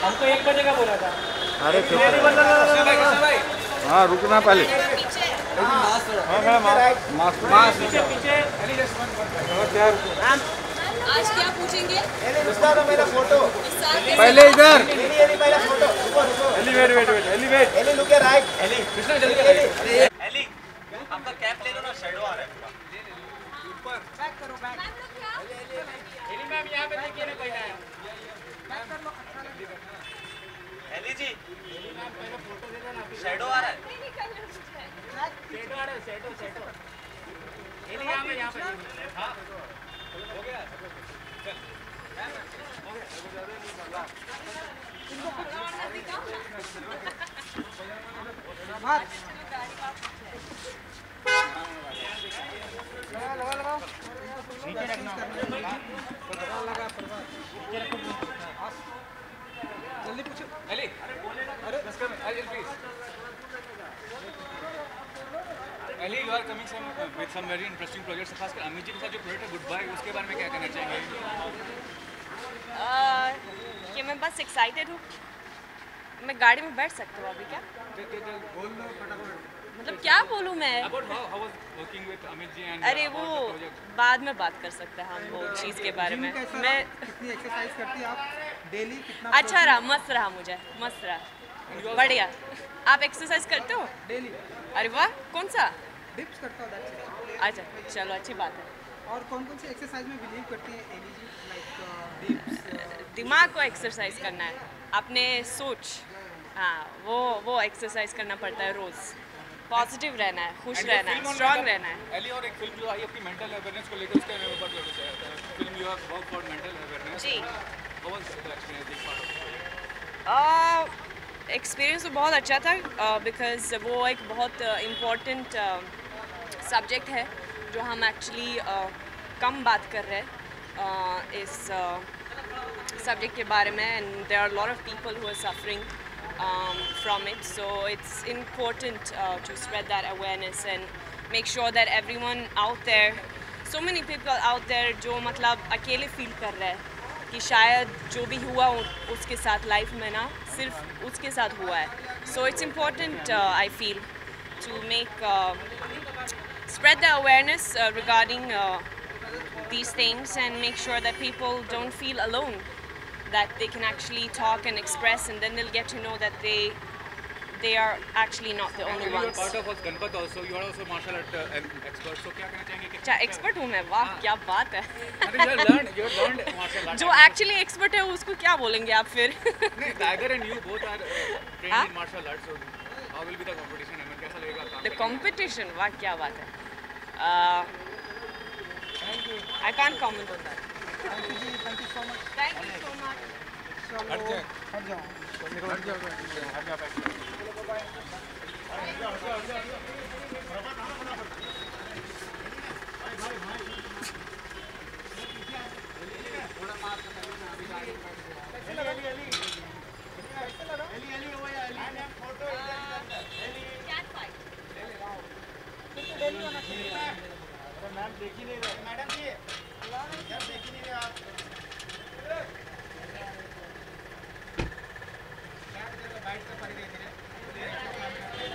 हमको 1 बजे का बोला था। अरे हाँ रुकना पहले। पीछे पीछे। आज क्या पूछेंगे? मेरा फोटो पहले इधर Ellie look at right Ellie Krishna जल्दी करो। एली आपका कैप ले लो ना, शैडो आ रहा है पूरा ऊपर बैक करो बैक एली मैम यहाँ पे देखिए ना कोई ना है। एली जी एली मैम पहले फोटो दे देना। शैडो आ रहा है शैडो आ रहा है, शैडो। एली यहाँ पे हाँ हो गया। जल्दी पूछो एली अरे please Ellie you are coming with some very interesting projects, खासकर अमित जी के साथ जो प्रोजेक्ट है गुड बाय, उसके बारे में क्या कहना चाहेंगे? कि मैं बस एक्साइटेड हूँ। मैं गाड़ी में बैठ सकती हूँ अभी क्या? मतलब क्या बोलूँ मैं? About how was working with Amit ji and अरे वो बाद में बात कर सकते हैं हम वो चीज़ के बारे में। मैं कितनी एक्सरसाइज करती हैं आप डेली? कितना अच्छा रहा, मस्त रहा, मुझे मस्त रहा, बढ़िया। आप एक्सरसाइज करते हो? डेली अरे वाह, कौन सा? डिप्स करता हूँ that's it। अच्छा चलो अच्छी बात है। और कौन कौन सी एक्सरसाइज में बिलीव करती हैं एली जी? लाइक डिप्स दिमाग को एक्सरसाइज करना है, अपने सोच, हाँ वो एक्सरसाइज करना पड़ता है रोज़। पॉजिटिव रहना है, खुश रहना है, स्ट्रांग रहना है। एली और एक फिल्म जो आई आपकी मेंटल अवेयरनेस को लेकर, उसके बारे में film you have work for mental awareness. जी how was the experience being part of? Experience तो बहुत अच्छा था बिकॉज वो एक बहुत इम्पोर्टेंट सब्जेक्ट है जो हम एक्चुअली कम बात कर रहे हैं इस सब्जेक्ट के बारे में, and there are lot of people who are suffering from it, so it's important to spread that awareness and make sure that everyone out there, so many people out there जो मतलब अकेले feel कर रहे हैं कि शायद जो भी हुआ उसके साथ लाइफ में ना सिर्फ उसके साथ हुआ है, so it's important I feel to make spread the awareness regarding these things and make sure that people don't feel alone, that they can actually talk and express, and then they'll get to know that they are actually not the only ones. You are part of Ganpat also. You are also martial art expert. So क्या कहना चाहेंगे कि? अच्छा expert हूँ मैं, वाह क्या बात है। You have learned martial art. जो एक्चुअली एक्सपर्ट है उसको क्या बोलेंगे आप फिर? नहीं, Tiger and you both are trained in martial arts. So how will be the competition? हमें कैसा लगेगा काम? The competition, वाह क्या बात है। I can't comment on that. Thank you जी, thank you so much. Thank you so much. हट जाओ हट जाओ Cat fight. मैम देख ही नहीं रहे मैडम जी यार देख ही नहीं रहे आप बैठ कर पड़ी रही थी।